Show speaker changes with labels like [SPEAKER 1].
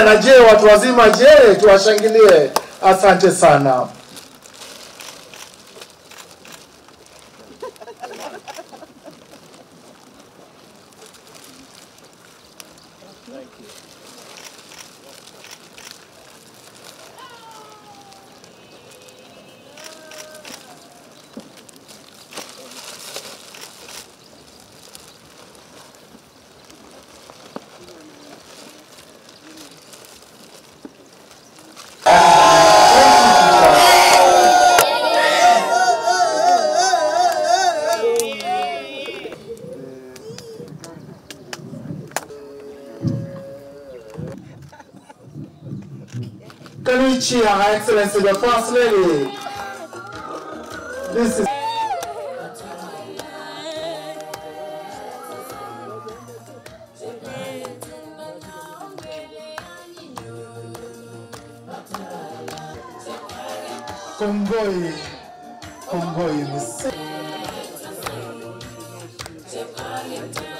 [SPEAKER 1] Na je, watu wazima je, tuwashangilie. Asante sana. Can we cheer Her Excellency the First Lady? This is Kongoi Misi.